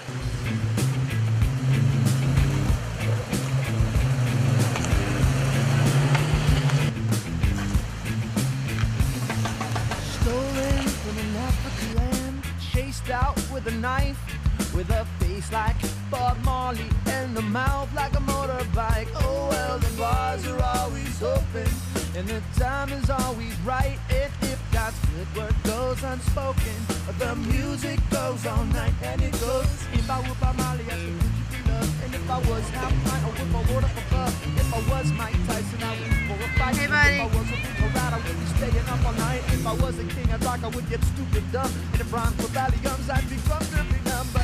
Stolen from an African land, chased out with a knife, with a face like Bob Marley and a mouth like a motorbike. Oh well, the bars are always open and the time is always right. And if God's good word goes unspoken, the music goes all night and it goes. If I were Bob Marley, I could be love. And if I was half pint, I would my water for love. If I was Mike Tyson, I would for a fight. Hey, buddy. If I was a Rat, I would be staying up all night. If I was a king of rock, I would get stupid dumb. And if rhymes were Valiums, I'd be drunk every number.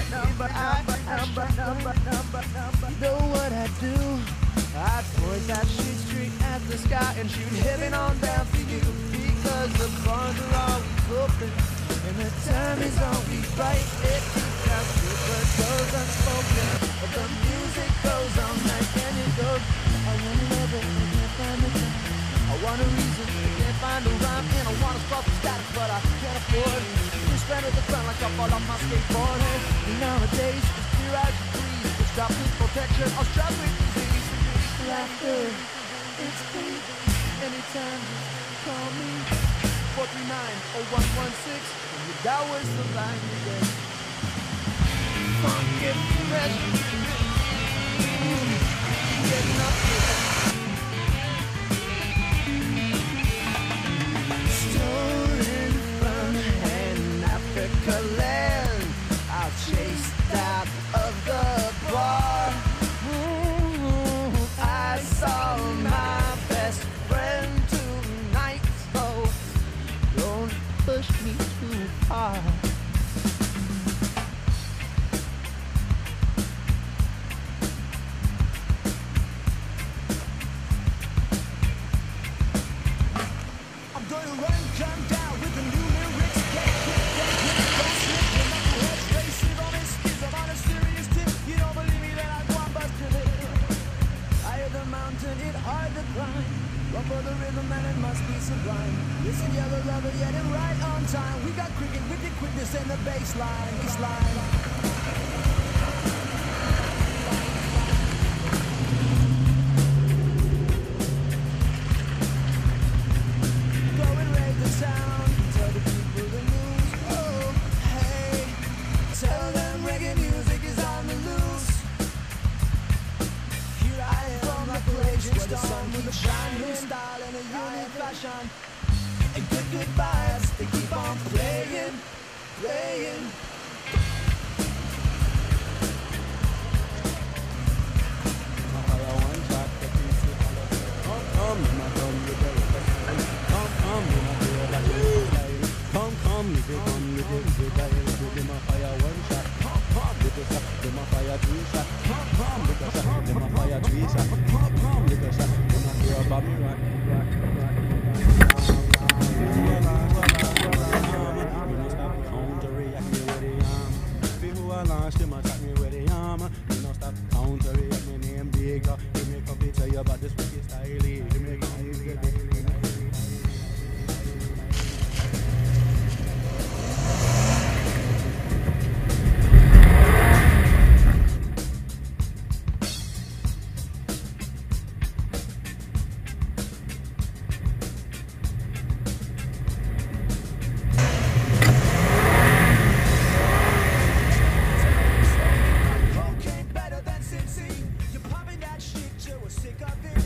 You know what I'd do? I'd point that shit straight at the sky and shoot heaven on down for you. Because the bars are always open and the time is always right. It counts good word goes unspoken, but the music goes all night and it goes. I want to love it, I can't find the time. I want a reason, I can't find a rhyme. And I want to start from static, but I can't afford it. You spend at the ground like I fall off my skateboard. And nowadays, it's clear as you breathe. It's got this protection, I'll struggle with disease. Laughter, it's free. Anytime, just call me. 439-0116. And you dial with the line again. Funky fresh. Getting up here. Stolen from an Africa land, I chased out of the bar. I saw my best friend tonight, so don't push me too hard. I'm gonna run, jump down with the new lyrics. Get classic, your knuckleheads racing on his skis. I'm on a serious tip. You don't believe me, then I go and bust your lip. Higher the mountain, it hard to climb. Run for the rhythm and it must be sublime. Listen, yellow lover, yet it right on time. We got cricket with the quickness and the baseline. Go and raise the sound. Tell the people the news. Oh, hey. Tell them reggae music is on the loose. Here I am from the place where the sun keeps shining. Style and a unique fashion. And good vibes, they keep on playing. Cocaine better than Cincy. You're popping that shit, you were sick of it.